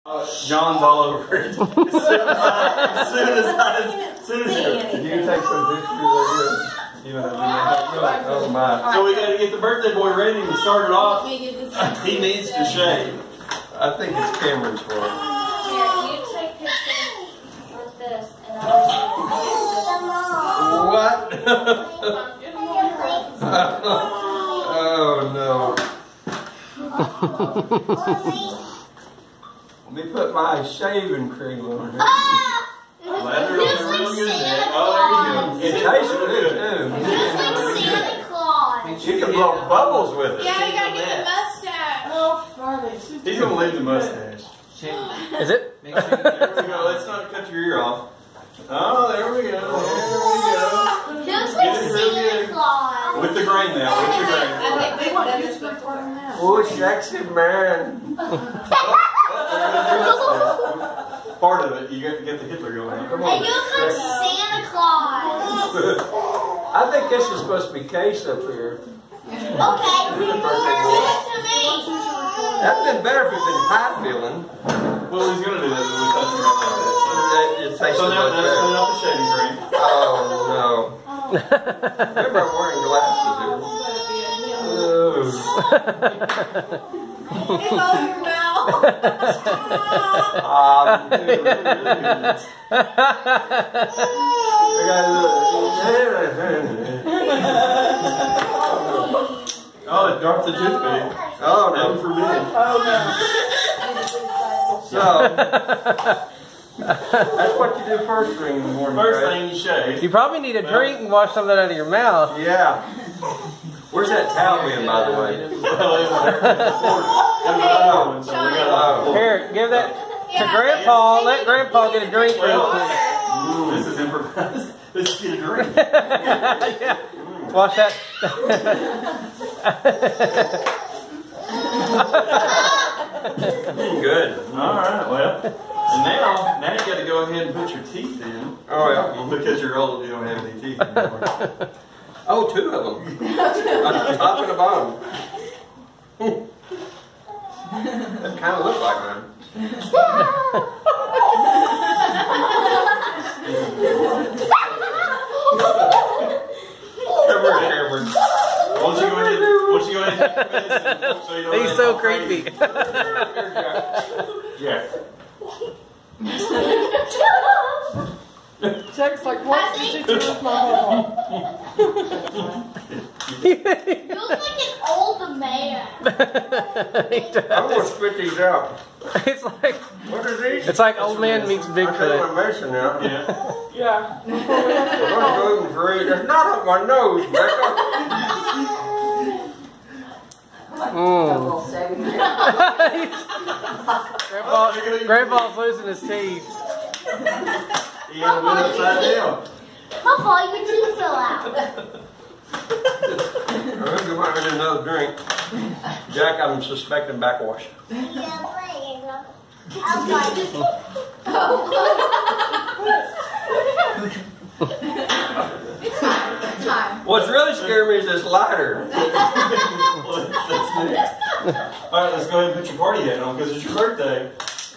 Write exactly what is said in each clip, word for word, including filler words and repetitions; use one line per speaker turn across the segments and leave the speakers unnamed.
John's all over it. As soon as I, as soon as I, as soon as
Can you take some pictures of this? You know, oh my.
So we got to get the birthday boy ready and start it off. He needs to shave.
I think it's Cameron's fault.
Here, you take pictures with this, and I'll
What? Oh no. Let me put my shaving cream on here.
Lather up the real good neck. Oh, there you go.
It tastes good too.
Santa Claus.
You can blow bubbles with it.
Yeah, you gotta get the mustache. Oh, Friday.
He's gonna leave the mustache.
Is it?
There we go. Let's not cut your ear off. Oh, there we go. There we
He looks like
Get it real
Santa
good.
Claus.
go. With the grain now. With the grain.
I think they want to use good part on that.
Oh, sexy man.
Part of it, you got to get the Hitler going. Come
And
on.
you look like Santa Claus.
I think this is supposed to be Case up here.
Okay, give it to me.
That'd been better if it'd been pie filling.
Well, he's gonna do that when we touch him right like that.
It tastes
So now,
much
now let's put it
better.
off the shaving cream.
Oh no. Remember I'm wearing glasses here. Oh.
It's all your mouth.
Um,
Oh, it dropped the toothpick.
oh
Heaven
no.
forbid.
So that's what you do first thing in the morning.
First
right?
thing you shave.
You probably need a drink and wash some of that out of your mouth.
Yeah. Where's that towel been, by the way? Oh.
Here, give that to Grandpa. Let Grandpa get a drink real
Well,
quick.
ooh, this is improvised. Let's get a drink.
Yeah. Wash that.
Good.
All right, well, and now, now you got to go ahead and put your teeth in.
Oh yeah.
Because you're old, you don't have any teeth anymore.
Oh, two of them. On top and the bottom. That kind of looks like mine. Come here, Cameron.
Once you go ahead, once you go ahead and take your medicine, so you don't
He's
have
so
to
creepy.
Yeah.
Jack's like, what's the picture with my hair?
You look like an old man.
I'm gonna spit these out.
It's like
What are these?
it's like old man meets
I
Bigfoot.
am messing now.
Yeah.
Yeah.
I'm gluten free. That's not up my nose, Becca.
Mm. Grandpa, Grandpa's losing his teeth.
You got to went upside down.
Papa, your tooth fell out.
I'm gonna go out and get another drink. Jack, I'm suspecting backwash. What's really scaring me is this lighter.
Well, that's next. All right, let's go ahead and put your party hat on because it's your birthday.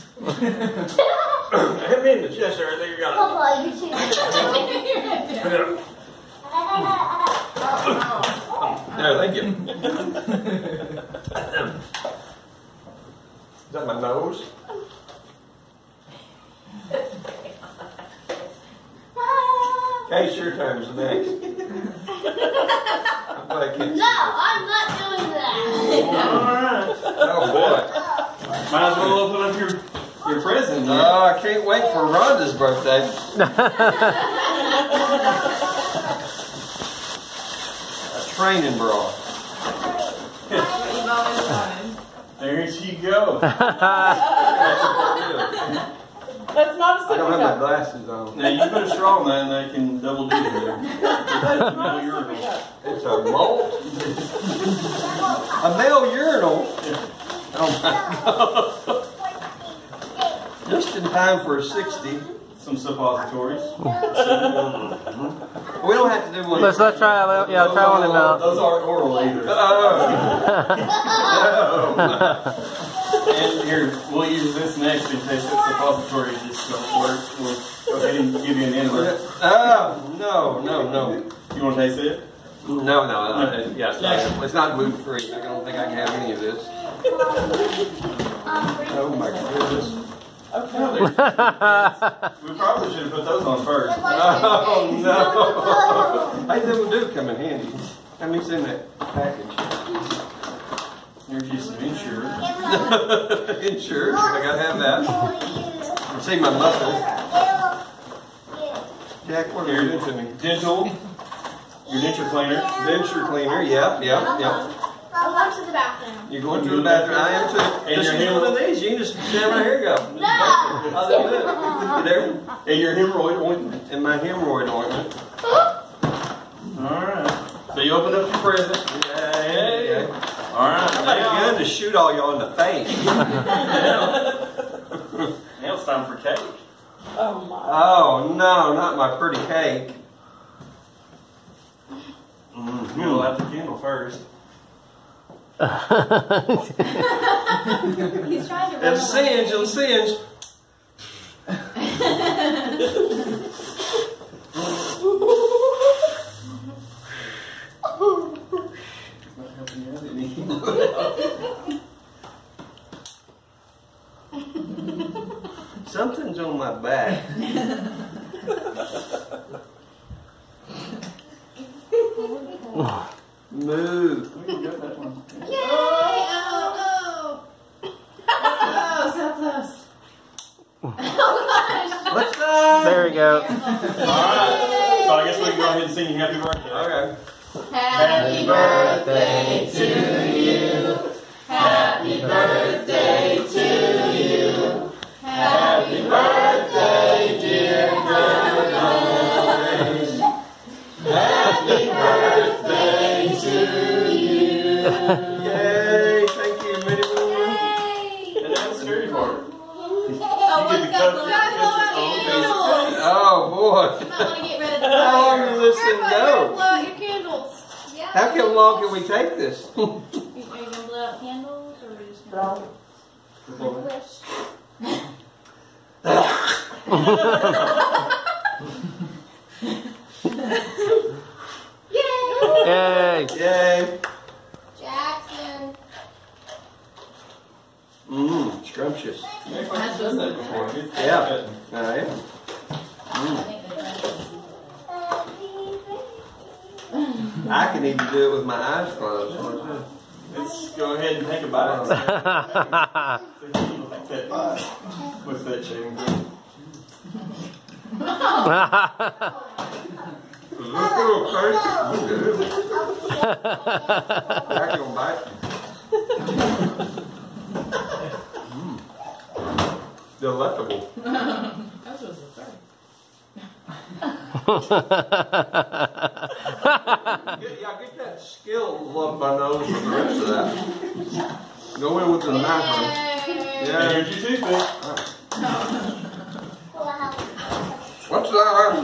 Hit me in the chest there. I think you got
Papa, your tooth fell out.
it. No, thank you. Is that my nose? Hey, sure time's next. I'm glad I can't see
No, I'm not doing that.
All right.
this. Oh boy.
Might as well open up your your present.
Oh, I can't wait for Rhonda's birthday. A training bra.
There she goes.
That's not a
I don't have my
sippy cup.
glasses on.
Now you put a straw in there and they can double duty there.
That's not a sippy cup.
It's a mold. A male urinal. Oh my God. Just in time for a sixty.
So some suppositories.
We don't have to do one.
Let's let's try it. Yeah, try one of them out.
Those aren't oral either. And here, we'll use this next in case that suppository just don't work. We'll go ahead and give you an enema.
Oh, no, no, no.
You want to taste it?
No, no, no. Yes, yeah, it's not gluten free. I don't think I can have any of this. Oh my goodness.
Okay.
We probably should have put those on first.
Oh no. Hey, them do come in handy. Let me send that package.
Here's you some insurance.
Insurance. I gotta have that. See my muscles. Jack, what are you doing to me?
Dental. Your denture cleaner.
Denture cleaner. Yep, yep, yep.
I'm going to the bathroom.
You're going to the bathroom. I am too.
And
Just
your
use one of these. You can just stand right here and go.
No!
How's that good? You there?
And your hemorrhoid ointment.
And my hemorrhoid ointment.
Alright. So you open up your present.
Yay.
Yay. Alright.
I got a gun to shoot all y'all in the face.
Now it's time for cake.
Oh my.
Oh no, not my pretty cake.
Mm-hmm. We'll light the candle first.
He's trying to run
It'll singe, it'll singe. Something's on my back. Move.
Yay! Oh, oh. Oh, so close. Oh gosh.
What's that?
There we go.
Alright. So I guess we can go ahead and sing happy birthday.
Okay.
Happy birthday to you. Happy birthday to you. Happy birthday, dear Gervais. Happy birthday to you.
Yay! Thank you, Minnie Moon.
Yay!
And that's the scary part.
Oh, what's that?
cut-
Guys, blow out your candles.
Oh boy.
You might want to get rid of the
How long
fire.
does this thing
Everybody
go?
blow out your candles. Yeah.
How come long can we take this?
Are you going to blow out candles or are we just going to wish? Yay!
Yay!
Yay!
Jackson.
Mmm, scrumptious.
I've done that before. It's
Yeah.
good.
Oh yeah. I can even do it with my eyes closed.
Let's go ahead and take a bite. Like that, with that shaving cream.
Is this a little crazy? I can bite. Mm. Delectable.
That's just a thing.
Get, yeah, get that skill up my nose for the rest of that. Go in with the knife.
Yay!
And
Yeah.
here's your toothpick.
What's that?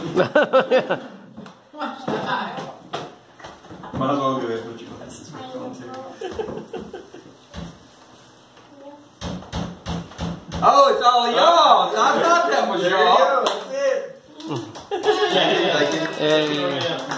Might as well go ahead and put your glasses back on too.
Oh, it's all y'all. I thought that was
There you
y'all.
go. That's it.
Thank you.
Yay!